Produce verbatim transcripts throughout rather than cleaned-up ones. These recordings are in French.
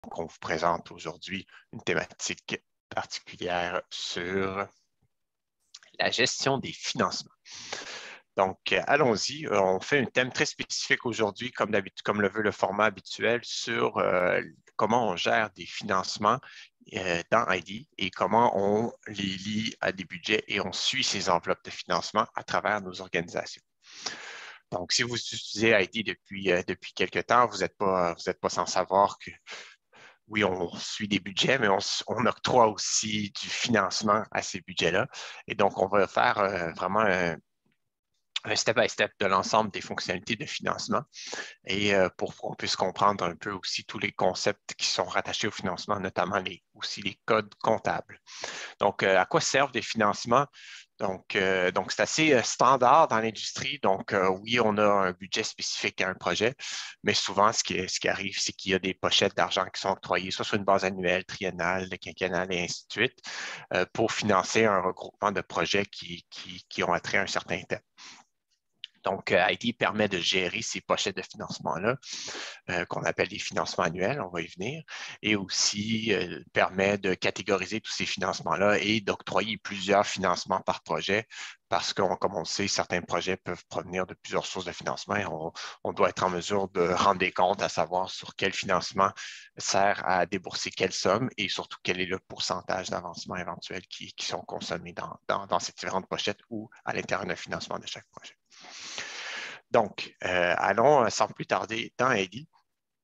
Donc, on vous présente aujourd'hui une thématique particulière sur la gestion des financements. Donc, allons-y. On fait un thème très spécifique aujourd'hui, comme d'habitude, comme le veut le format habituel, sur euh, comment on gère des financements euh, dans I D et comment on les lie à des budgets et on suit ces enveloppes de financement à travers nos organisations. Donc, si vous utilisez I D depuis, euh, depuis quelque temps, vous n'êtes pas, vous n'êtes pas sans savoir que oui, on suit des budgets, mais on, on octroie aussi du financement à ces budgets-là. Et donc, on va faire euh, vraiment un, un step-by-step de l'ensemble des fonctionnalités de financement et euh, pour qu'on puisse comprendre un peu aussi tous les concepts qui sont rattachés au financement, notamment les, aussi les codes comptables. Donc, euh, à quoi servent les financements? Donc, euh, donc c'est assez euh, standard dans l'industrie. Donc, euh, oui, on a un budget spécifique à un projet, mais souvent, ce qui, ce qui arrive, c'est qu'il y a des pochettes d'argent qui sont octroyées, soit sur une base annuelle, triennale, quinquennale et ainsi de suite, euh, pour financer un regroupement de projets qui, qui, qui ont attrait à un certain thème. Donc, I D permet de gérer ces pochettes de financement-là, euh, qu'on appelle des financements annuels, on va y venir, et aussi euh, permet de catégoriser tous ces financements-là et d'octroyer plusieurs financements par projet, parce que, comme on le sait, certains projets peuvent provenir de plusieurs sources de financement et on, on doit être en mesure de rendre des comptes à savoir sur quel financement sert à débourser quelle somme et surtout quel est le pourcentage d'avancement éventuel qui, qui sont consommés dans, dans, dans ces différentes pochettes ou à l'intérieur d'un financement de chaque projet. Donc, euh, allons sans plus tarder dans I D.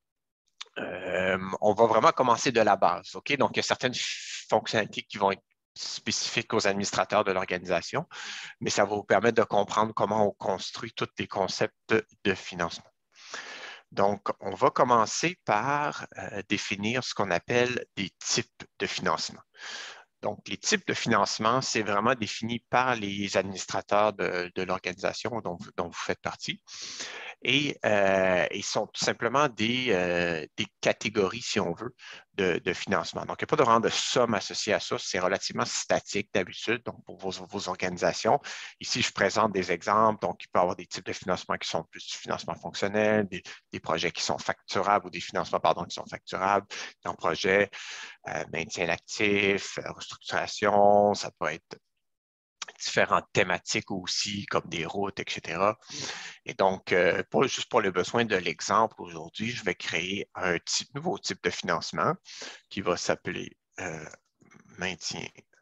Euh, on va vraiment commencer de la base. OK? Donc, il y a certaines fonctionnalités qui vont être spécifiques aux administrateurs de l'organisation, mais ça va vous permettre de comprendre comment on construit tous les concepts de, de financement. Donc, on va commencer par euh, définir ce qu'on appelle des types de financement. Donc, les types de financement, c'est vraiment défini par les administrateurs de, de l'organisation dont, dont vous faites partie. Et euh, ils sont tout simplement des, euh, des catégories, si on veut, de, de financement. Donc, il n'y a pas de rang de somme associé à ça. C'est relativement statique d'habitude, donc pour vos, vos organisations. Ici, je présente des exemples. Donc, il peut y avoir des types de financement qui sont plus du financement fonctionnel, des, des projets qui sont facturables ou des financements, pardon, qui sont facturables, dans projet, euh, maintien d'actifs, restructuration, ça peut être différentes thématiques aussi, comme des routes, et cetera. Et donc, euh, pour, juste pour le besoin de l'exemple aujourd'hui, je vais créer un type, nouveau type de financement qui va s'appeler euh, maintien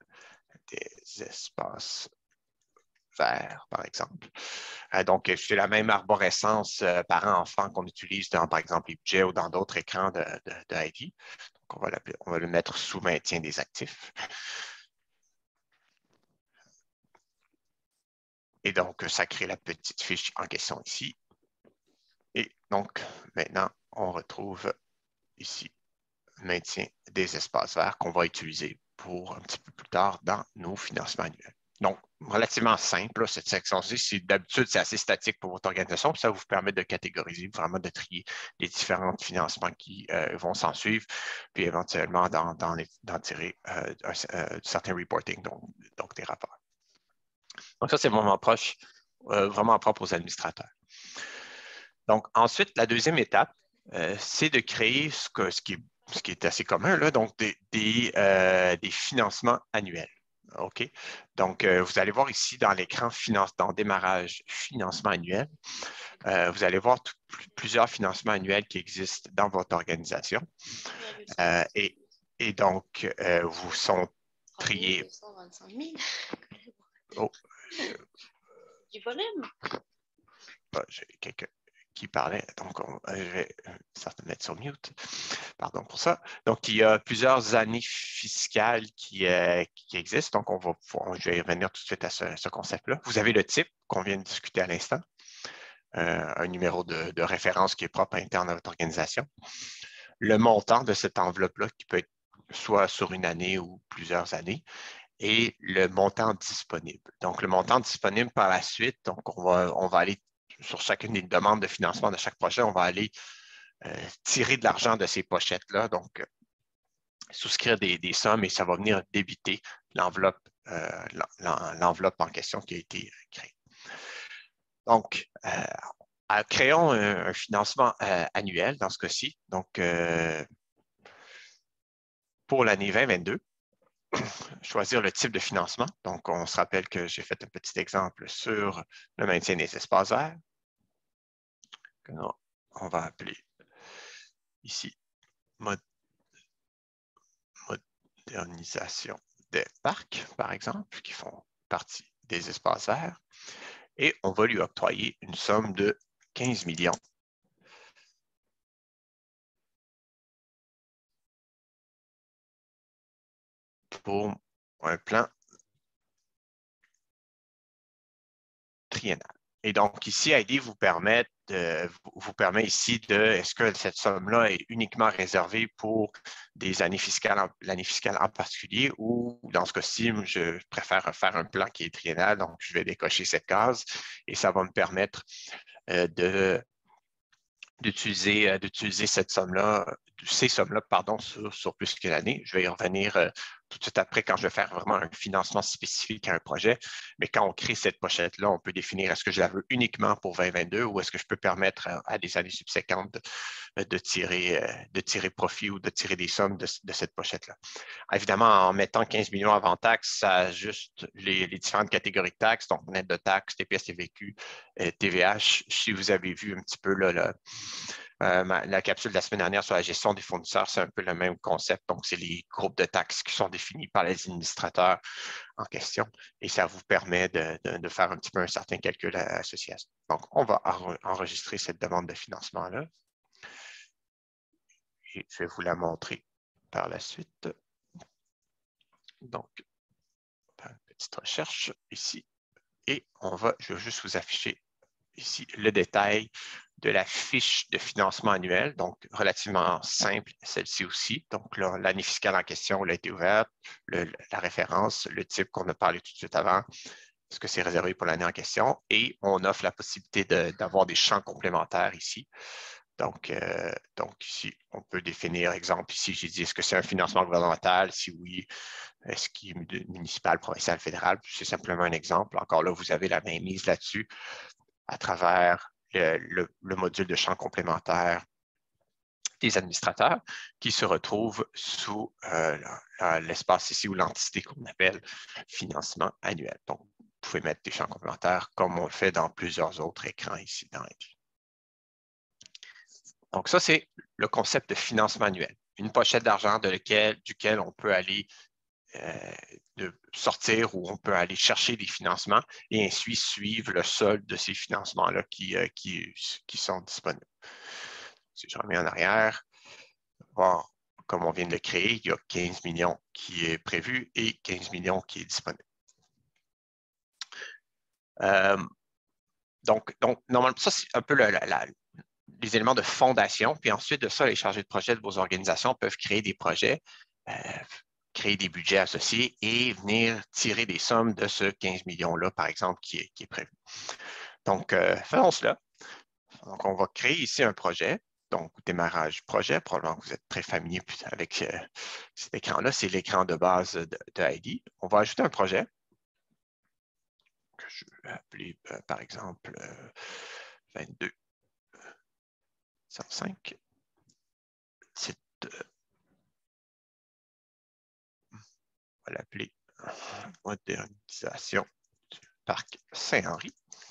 des espaces verts, par exemple. Euh, donc, c'est la même arborescence euh, parent-enfant qu'on utilise dans, par exemple, les budgets ou dans d'autres écrans de, de, de I D. Donc, on va, on va le mettre sous maintien des actifs. Et donc, ça crée la petite fiche en question ici. Et donc, maintenant, on retrouve ici maintien des espaces verts qu'on va utiliser pour un petit peu plus tard dans nos financements annuels. Donc, relativement simple, là, cette section-ci. D'habitude, c'est assez statique pour votre organisation, puis ça vous permet de catégoriser, vraiment de trier les différents financements qui euh, vont s'en suivre, puis éventuellement d'en tirer euh, un, euh, certains reporting, donc, donc des rapports. Donc, ça, c'est vraiment proche, euh, vraiment propre aux administrateurs. Donc, ensuite, la deuxième étape, euh, c'est de créer ce, que, ce, qui est, ce qui est assez commun, là, donc des, des, euh, des financements annuels. OK? Donc, euh, vous allez voir ici dans l'écran finance, dans démarrage financement annuel, euh, vous allez voir tout, plusieurs financements annuels qui existent dans votre organisation. Euh, et, et donc, euh, vous sont triés. Oh, du volume. Oh, j'ai quelques qui parlait, donc on, je vais certainement mettre sur mute. Pardon pour ça. Donc, il y a plusieurs années fiscales qui, euh, qui existent, donc on va pouvoir, je vais revenir tout de suite à ce, ce concept-là. Vous avez le type qu'on vient de discuter à l'instant, euh, un numéro de, de référence qui est propre interne à votre organisation. Le montant de cette enveloppe-là qui peut être soit sur une année ou plusieurs années, et le montant disponible. Donc, le montant disponible par la suite, donc on va, on va aller sur chacune des demandes de financement de chaque projet, on va aller euh, tirer de l'argent de ces pochettes-là, donc euh, souscrire des, des sommes et ça va venir débiter l'enveloppe euh, l'enveloppe en question qui a été créée. Donc, euh, créons un, un financement euh, annuel dans ce cas-ci. Donc, euh, pour l'année deux mille vingt-deux, choisir le type de financement. Donc, on se rappelle que j'ai fait un petit exemple sur le maintien des espaces verts. On va appeler ici mod modernisation des parcs, par exemple, qui font partie des espaces verts. Et on va lui octroyer une somme de quinze millions pour un plan triennal. Et donc, ici, I D vous permet, de, vous permet ici de, est-ce que cette somme-là est uniquement réservée pour des années fiscales, l'année fiscale en particulier, ou dans ce cas-ci, je préfère faire un plan qui est triennal, donc je vais décocher cette case et ça va me permettre euh, de d'utiliser euh, d'utiliser cette somme-là, ces sommes-là, pardon, sur, sur plus qu'une année. Je vais y revenir euh, tout de suite après quand je vais faire vraiment un financement spécifique à un projet. Mais quand on crée cette pochette-là, on peut définir est-ce que je la veux uniquement pour vingt vingt-deux ou est-ce que je peux permettre à, à des années subséquentes de, de, tirer, euh, de tirer profit ou de tirer des sommes de, de cette pochette-là. Évidemment, en mettant quinze millions avant taxes, ça ajuste les, les différentes catégories de taxes, donc net de taxes, T P S, T V Q, euh, T V H. Si vous avez vu un petit peu là, là Euh, ma, la capsule de la semaine dernière sur la gestion des fournisseurs, c'est un peu le même concept. Donc, c'est les groupes de taxes qui sont définis par les administrateurs en question et ça vous permet de, de, de faire un petit peu un certain calcul associé à ça. Donc, on va enregistrer cette demande de financement-là et je vais vous la montrer par la suite. Donc, une petite recherche ici et on va, je vais juste vous afficher ici le détail de la fiche de financement annuel, donc relativement simple, celle-ci aussi. Donc, l'année fiscale en question elle a été ouverte, le, la référence, le type qu'on a parlé tout de suite avant, est-ce que c'est réservé pour l'année en question? Et on offre la possibilité d'avoir de, des champs complémentaires ici. Donc, euh, donc, ici, on peut définir, exemple, ici, j'ai dit, est-ce que c'est un financement gouvernemental? Si oui, est-ce qu'il est municipal, provincial, fédéral? C'est simplement un exemple. Encore là, vous avez la même mise là-dessus à travers le, le, le module de champ complémentaire des administrateurs qui se retrouvent sous euh, l'espace ici ou l'entité qu'on appelle financement annuel. Donc, vous pouvez mettre des champs complémentaires comme on le fait dans plusieurs autres écrans ici dans I D. Donc, ça, c'est le concept de financement annuel. Une pochette d'argent duquel on peut aller euh, de sortir où on peut aller chercher des financements et ainsi suivre le solde de ces financements-là qui, euh, qui, qui sont disponibles. Si je remets en arrière, voir comme on vient de le créer, il y a quinze millions qui est prévu et quinze millions qui est disponible. Euh, donc, donc, normalement, ça, c'est un peu la, la, la, les éléments de fondation. Puis ensuite de ça, les chargés de projet de vos organisations peuvent créer des projets, euh, créer des budgets associés et venir tirer des sommes de ce quinze millions-là, par exemple, qui est, qui est prévu. Donc, euh, faisons cela. Donc, on va créer ici un projet. Donc, démarrage projet, probablement que vous êtes très familier avec euh, cet écran-là. C'est l'écran de base de, de I D. On va ajouter un projet que je vais appeler, euh, par exemple, euh, vingt-deux cent cinq. Titre, euh, on va l'appeler modernisation du parc Saint-Henri.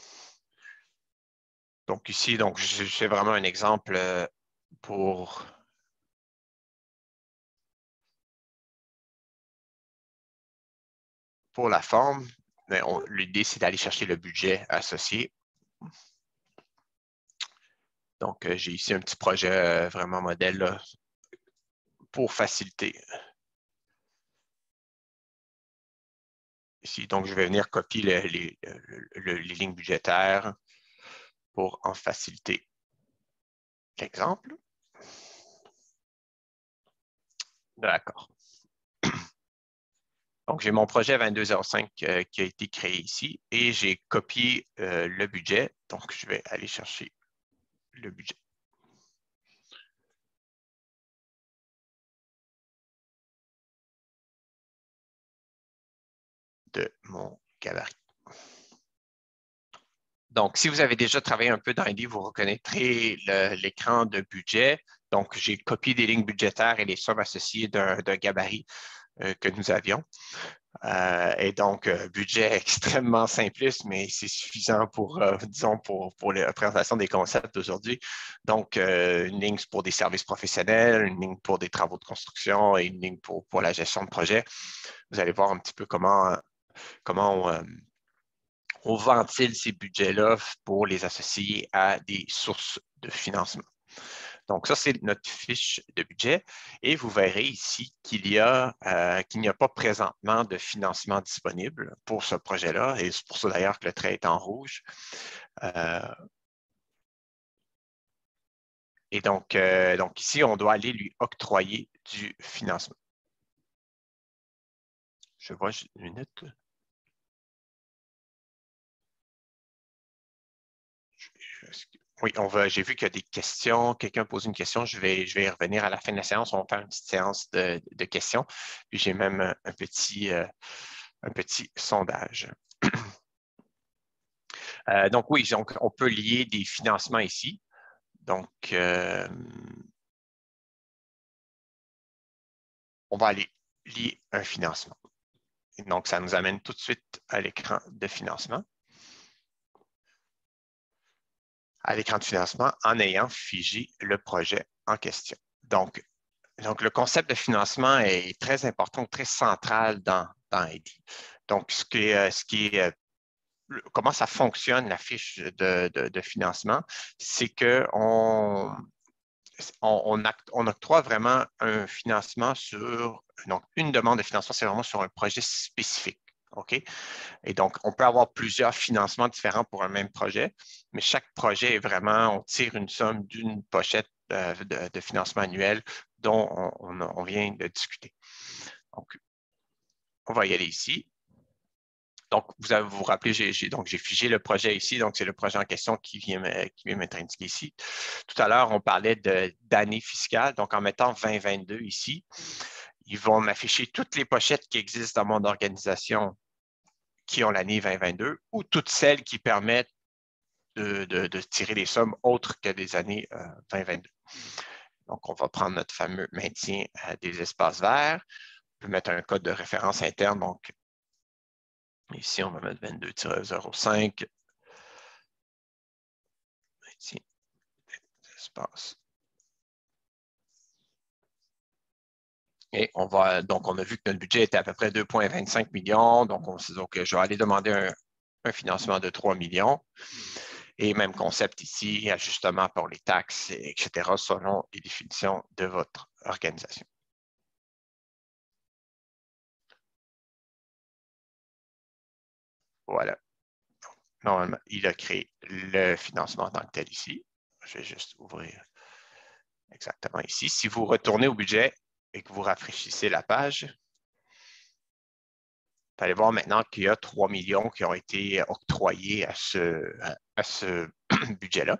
Donc, ici, donc, c'est vraiment un exemple euh, pour pour la forme, mais l'idée, c'est d'aller chercher le budget associé. Donc, euh, j'ai ici un petit projet euh, vraiment modèle là, pour faciliter. Ici, donc, je vais venir copier le, les, le, les lignes budgétaires pour en faciliter l'exemple. D'accord. Donc, j'ai mon projet vingt-deux zéro cinq euh, qui a été créé ici et j'ai copié euh, le budget. Donc, je vais aller chercher le budget. De mon gabarit. Donc, si vous avez déjà travaillé un peu dans I D, vous reconnaîtrez l'écran de budget. Donc, j'ai copié des lignes budgétaires et les sommes associées d'un gabarit euh, que nous avions. Euh, et donc, euh, budget extrêmement simpliste, mais c'est suffisant pour, euh, disons, pour, pour la présentation des concepts d'aujourd'hui. Donc, euh, une ligne pour des services professionnels, une ligne pour des travaux de construction et une ligne pour, pour la gestion de projet. Vous allez voir un petit peu comment, comment on, euh, on ventile ces budgets-là pour les associer à des sources de financement. Donc, ça, c'est notre fiche de budget. Et vous verrez ici qu'il y a, euh, qu'il n'y a pas présentement de financement disponible pour ce projet-là. Et c'est pour ça d'ailleurs que le trait est en rouge. Euh, et donc, euh, donc, ici, on doit aller lui octroyer du financement. Je vois juste une minute. Je, je, Oui, on va. J'ai vu qu'il y a des questions. Quelqu'un pose une question. Je vais, je vais y revenir à la fin de la séance. On va faire une petite séance de, de questions. Puis j'ai même un, un petit, euh, un petit sondage. euh, donc oui, donc, on peut lier des financements ici. Donc, euh, on va aller lier un financement. Et donc, ça nous amène tout de suite à l'écran de financement. À l'écran de financement en ayant figé le projet en question. Donc, Donc, le concept de financement est très important, très central dans, dans A D. Donc, ce qui est, ce qui est, comment ça fonctionne, la fiche de, de, de financement, c'est qu'on on, on, on octroie vraiment un financement sur, donc une demande de financement, c'est vraiment sur un projet spécifique. OK? Et donc, on peut avoir plusieurs financements différents pour un même projet, mais chaque projet est vraiment, on tire une somme d'une pochette euh, de, de financement annuel dont on, on, on vient de discuter. Donc, on va y aller ici. Donc, vous avez, vous, vous rappelez, j'ai donc j'ai figé le projet ici, donc c'est le projet en question qui vient, qui vient m'être indiqué ici. Tout à l'heure, on parlait d'année fiscale, donc en mettant vingt vingt-deux ici, ils vont m'afficher toutes les pochettes qui existent dans mon organisation qui ont l'année vingt vingt-deux ou toutes celles qui permettent de, de, de tirer des sommes autres que des années euh, vingt vingt-deux. Donc, on va prendre notre fameux maintien euh, des espaces verts. On peut mettre un code de référence interne. Donc, ici, on va mettre vingt-deux zéro cinq. Maintien des espaces. Et on va, donc, on a vu que notre budget était à peu près deux virgule vingt-cinq millions. Donc, on, donc, je vais aller demander un, un financement de trois millions. Et même concept ici, ajustement pour les taxes, et cetera, selon les définitions de votre organisation. Voilà. Normalement, il a créé le financement en tant que tel ici. Je vais juste ouvrir exactement ici. Si vous retournez au budget et que vous rafraîchissez la page, vous allez voir maintenant qu'il y a trois millions qui ont été octroyés à ce, à ce budget-là.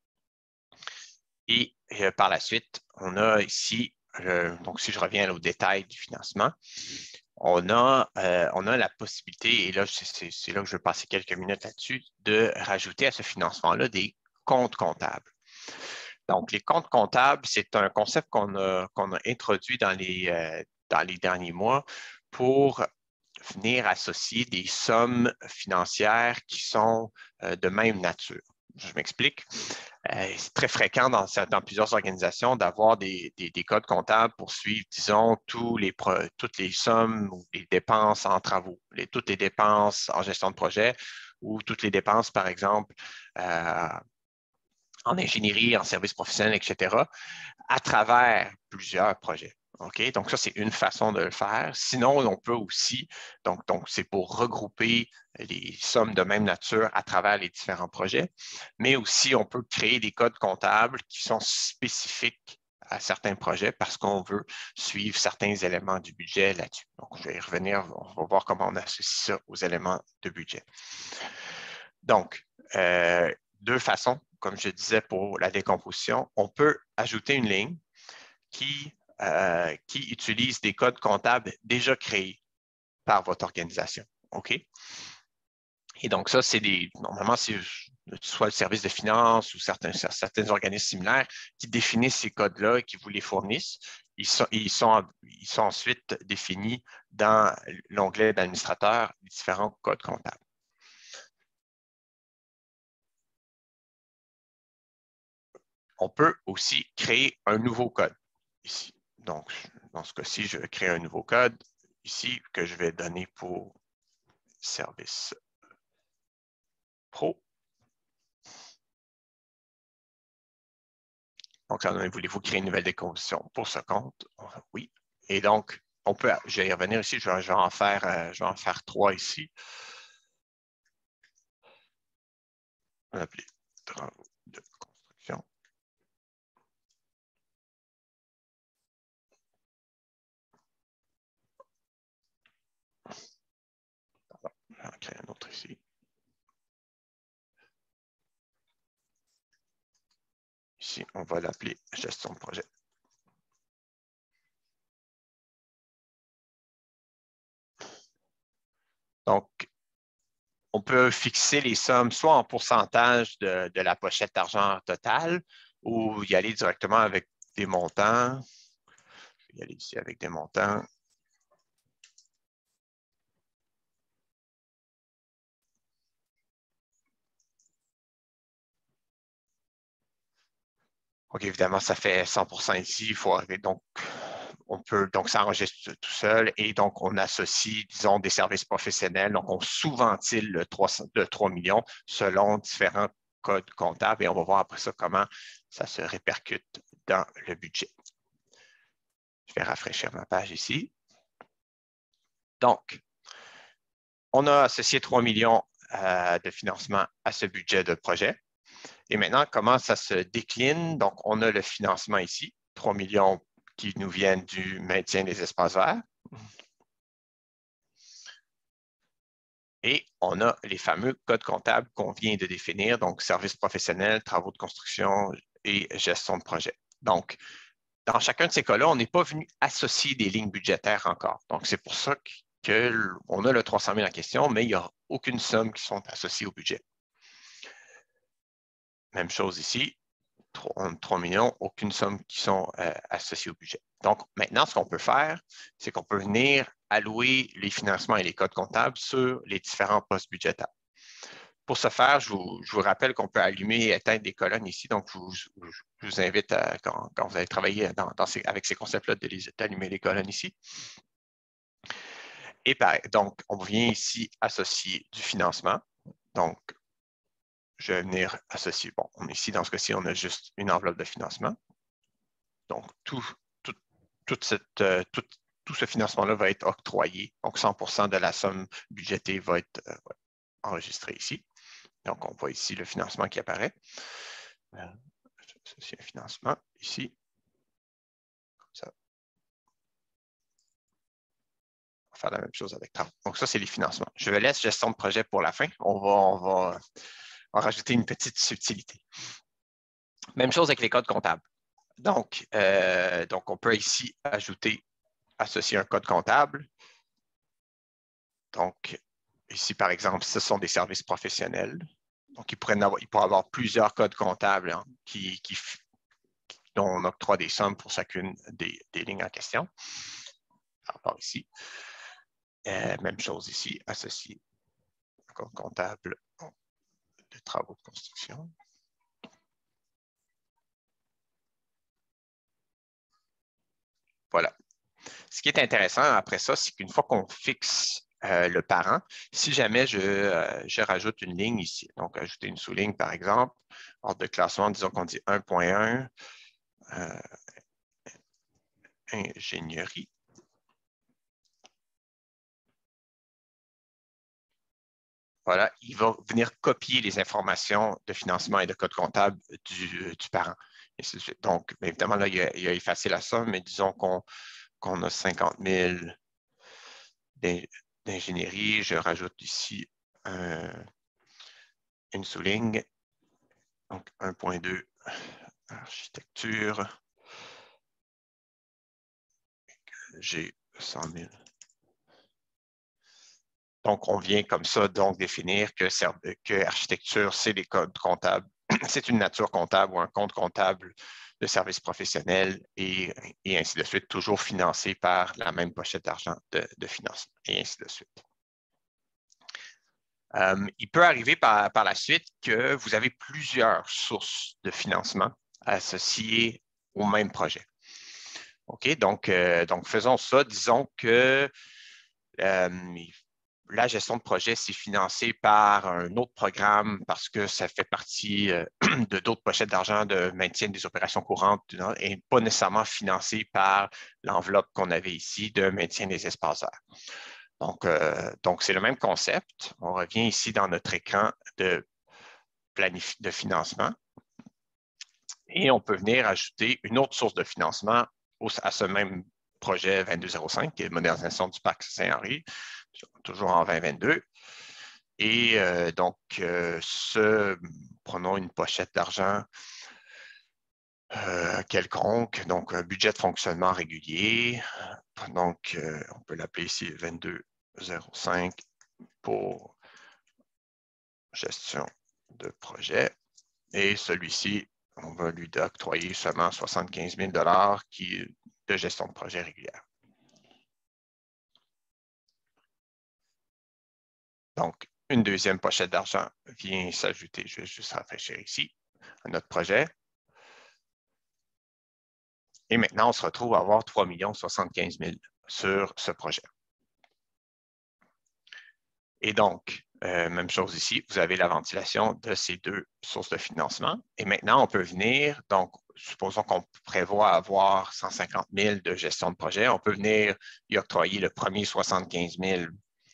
Et euh, par la suite, on a ici, euh, donc si je reviens au détail du financement, on a, euh, on a la possibilité, et là, c'est là que je vais passer quelques minutes là-dessus, de rajouter à ce financement-là des comptes comptables. Donc, les comptes comptables, c'est un concept qu'on a, qu'on a introduit dans les, euh, dans les derniers mois pour venir associer des sommes financières qui sont euh, de même nature. Je m'explique. Euh, c'est très fréquent dans, dans plusieurs organisations d'avoir des, des, des codes comptables pour suivre, disons, tous les pro, toutes les sommes ou les dépenses en travaux, les, toutes les dépenses en gestion de projet ou toutes les dépenses, par exemple, euh, en ingénierie, en services professionnels, et cetera, à travers plusieurs projets. OK? Donc, ça, c'est une façon de le faire. Sinon, on peut aussi, donc, donc c'est pour regrouper les sommes de même nature à travers les différents projets, mais aussi, on peut créer des codes comptables qui sont spécifiques à certains projets parce qu'on veut suivre certains éléments du budget là-dessus. Donc, je vais y revenir, on va voir comment on associe ça aux éléments de budget. Donc, euh, deux façons, comme je disais pour la décomposition. On peut ajouter une ligne qui, euh, qui utilise des codes comptables déjà créés par votre organisation. OK? Et donc, ça, c'est des. Normalement, c'est soit le service de finance ou certains, certains organismes similaires qui définissent ces codes-là et qui vous les fournissent. Ils sont, ils sont, ils sont ensuite définis dans l'onglet d'administrateur, les différents codes comptables. On peut aussi créer un nouveau code ici. Donc, dans ce cas-ci, je vais créer un nouveau code ici que je vais donner pour service pro. Donc, voulez-vous créer une nouvelle décomposition pour ce compte? Oui. Et donc, on peut, je vais y revenir ici, je vais, je vais en faire, euh, je vais en faire trois ici. On va appeler travaux de construction. Pardon, je vais en créer un autre ici. Ici, on va l'appeler gestion de projet. Donc, on peut fixer les sommes soit en pourcentage de, de la pochette d'argent totale ou y aller directement avec des montants. Je vais y aller ici avec des montants. Donc, évidemment, ça fait cent pour cent ici. Il faut arriver. Donc, on peut, donc, ça enregistre tout seul et donc, on associe, disons, des services professionnels. Donc, on sous-ventile le trois millions selon différents codes comptables et on va voir après ça comment ça se répercute dans le budget. Je vais rafraîchir ma page ici. Donc, on a associé trois millions euh, de financement à ce budget de projet. Et maintenant, comment ça se décline? Donc, on a le financement ici, trois millions qui nous viennent du maintien des espaces verts. Et on a les fameux codes comptables qu'on vient de définir, donc services professionnels, travaux de construction et gestion de projet. Donc, dans chacun de ces cas-là, on n'est pas venu associer des lignes budgétaires encore. Donc, c'est pour ça qu'on a le trois cent mille en question, mais il n'y a aucune somme qui sont associées au budget. Même chose ici, trois millions, aucune somme qui sont euh, associées au budget. Donc, maintenant, ce qu'on peut faire, c'est qu'on peut venir allouer les financements et les codes comptables sur les différents postes budgétaires. Pour ce faire, je vous, je vous rappelle qu'on peut allumer et éteindre des colonnes ici. Donc, je vous, je vous invite, à, quand, quand vous allez travailler dans, dans ces, avec ces concepts-là, d'allumer les colonnes ici. Et pareil, donc, on vient ici associer du financement. Donc, je vais venir associer, bon, on, ici, dans ce cas-ci, on a juste une enveloppe de financement. Donc, tout, tout, toute cette, euh, tout, tout ce financement-là va être octroyé. Donc, cent pour cent de la somme budgétée va être euh, enregistrée ici. Donc, on voit ici le financement qui apparaît. Euh, c'est un financement ici. Comme ça. On va faire la même chose avec temps. Donc, ça, c'est les financements. Je vais laisser gestion de projet pour la fin. On va, on va, on va rajouter une petite subtilité. Même chose avec les codes comptables. Donc, euh, donc on peut ici ajouter, associer un code comptable. Donc, ici, par exemple, ce sont des services professionnels. Donc, il pourrait avoir, il pourrait avoir plusieurs codes comptables hein, qui, qui, dont on octroie des sommes pour chacune des, des lignes en question. Alors, ici, euh, même chose ici, associé un code comptable de travaux de construction. Voilà. Ce qui est intéressant après ça, c'est qu'une fois qu'on fixe euh, le parent, si jamais je, euh, je rajoute une ligne ici, donc ajouter une sous-ligne par exemple, ordre de classement, disons qu'on dit un point un, euh, ingénierie. Voilà, il va venir copier les informations de financement et de code comptable du, du parent. Et donc, évidemment, là, il a, il a effacé la somme, mais disons qu'on qu'on a cinquante mille d'ingénierie. Je rajoute ici un, une sous-ligne. Donc, un point deux, architecture. J'ai cent mille. Donc, on vient comme ça donc définir que, que architecture, c'est des codes comptables, c'est une nature comptable ou un compte comptable de services professionnels et, et ainsi de suite, toujours financé par la même pochette d'argent de, de financement et ainsi de suite. Euh, il peut arriver par, par la suite que vous avez plusieurs sources de financement associées au même projet. OK, donc, euh, donc faisons ça. Disons que euh, la gestion de projet, c'est financé par un autre programme parce que ça fait partie euh, de d'autres pochettes d'argent de maintien des opérations courantes et pas nécessairement financé par l'enveloppe qu'on avait ici de maintien des espaces verts. Donc, euh, donc c'est le même concept. On revient ici dans notre écran de, de financement et on peut venir ajouter une autre source de financement au, à ce même projet vingt-deux zéro cinq, qui est modernisation du parc Saint-Henri, toujours en vingt vingt-deux. Et euh, donc, euh, ce, prenons une pochette d'argent euh, quelconque, donc un budget de fonctionnement régulier. Donc, euh, on peut l'appeler ici vingt-deux zéro cinq pour gestion de projet. Et celui-ci, on va lui octroyer seulement soixante-quinze mille dollars qui est de gestion de projet régulière. Donc, une deuxième pochette d'argent vient s'ajouter, je vais juste rafraîchir ici, à notre projet. Et maintenant, on se retrouve à avoir trois millions soixante-quinze mille sur ce projet. Et donc, euh, même chose ici, vous avez la ventilation de ces deux sources de financement. Et maintenant, on peut venir, donc, supposons qu'on prévoit avoir cent cinquante mille de gestion de projet, on peut venir y octroyer le premier soixante-quinze mille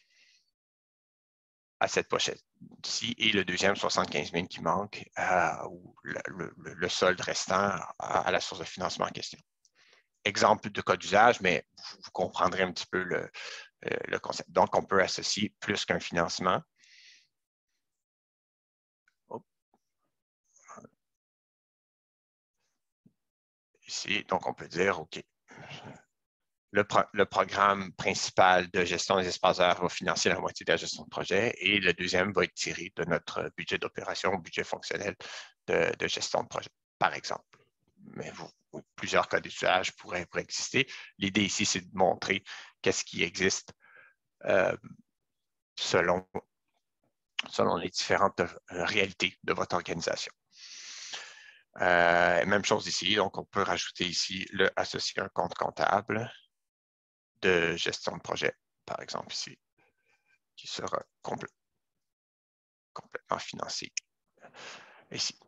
à cette pochette-ci et le deuxième soixante-quinze mille qui manque, euh, ou le, le, le solde restant à, à la source de financement en question. Exemple de cas d'usage, mais vous, vous comprendrez un petit peu le, le concept. Donc, on peut associer plus qu'un financement. Ici, donc on peut dire, OK, le, pro le programme principal de gestion des espaces verts va financer la moitié de la gestion de projet et le deuxième va être tiré de notre budget d'opération, budget fonctionnel de, de gestion de projet, par exemple. Mais vous, plusieurs cas d'usage pourraient, pourraient exister. L'idée ici, c'est de montrer qu'est-ce qui existe euh, selon, selon les différentes euh, réalités de votre organisation. Euh, même chose ici, donc on peut rajouter ici le associer un compte comptable de gestion de projet, par exemple ici, qui sera complè complètement financé ici.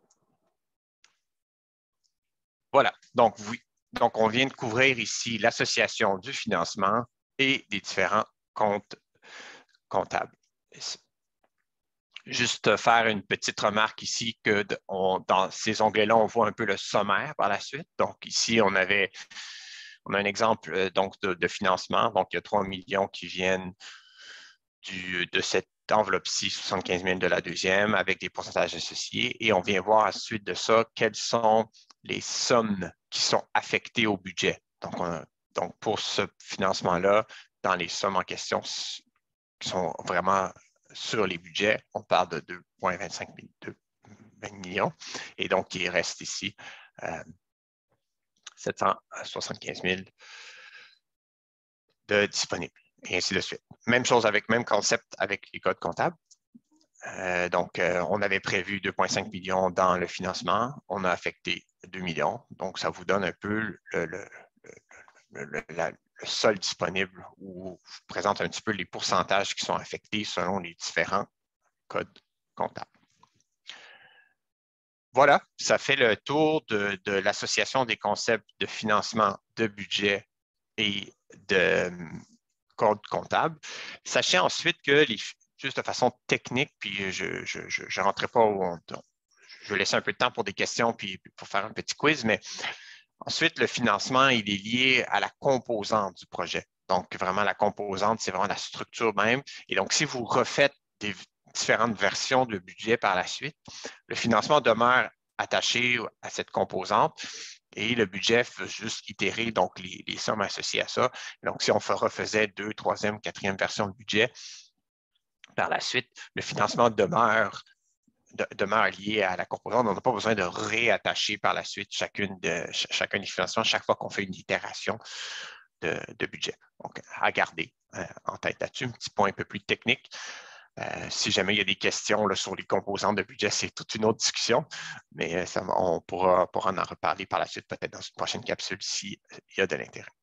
Voilà, donc, oui. Donc on vient de couvrir ici l'association du financement et des différents comptes comptables. Ici. Juste faire une petite remarque ici que de, on, dans ces onglets-là, on voit un peu le sommaire par la suite. Donc ici, on avait on a un exemple euh, donc de, de financement. Donc, il y a trois millions qui viennent du, de cette enveloppe-ci, soixante-quinze mille de la deuxième, avec des pourcentages associés. Et on vient voir ensuite de ça quelles sont les sommes qui sont affectées au budget. Donc, on, donc pour ce financement-là, dans les sommes en question qui sont vraiment sur les budgets, on parle de deux virgule vingt-cinq millions. Et donc, il reste ici euh, sept cent soixante-quinze mille de disponibles, et ainsi de suite. Même chose avec, même concept avec les codes comptables. Euh, donc, euh, on avait prévu deux virgule cinq millions dans le financement. On a affecté deux millions. Donc, ça vous donne un peu le, le, le, le, la, le solde disponible où je présente un petit peu les pourcentages qui sont affectés selon les différents codes comptables. Voilà, ça fait le tour de, de l'association des concepts de financement, de budget et de code comptable. Sachez ensuite que, les, juste de façon technique, puis je ne rentrerai pas où on, je vais laisser un peu de temps pour des questions puis pour faire un petit quiz, mais ensuite, le financement, il est lié à la composante du projet. Donc, vraiment, la composante, c'est vraiment la structure même. Et donc, si vous refaites des différentes versions de budget par la suite, le financement demeure attaché à cette composante et le budget fait juste itérer donc les, les sommes associées à ça. Donc, si on refaisait deux, troisième, quatrième version de budget, par la suite, le financement demeure, de, demeure lié à la composante. On n'a pas besoin de réattacher par la suite chacune de, ch chacun des financements chaque fois qu'on fait une itération de, de budget. Donc, à garder euh, en tête là-dessus. Un petit point un peu plus technique. Euh, si jamais il y a des questions là, sur les composantes de budget, c'est toute une autre discussion, mais ça, on pourra, pourra en reparler par la suite, peut-être dans une prochaine capsule s'il y a de l'intérêt.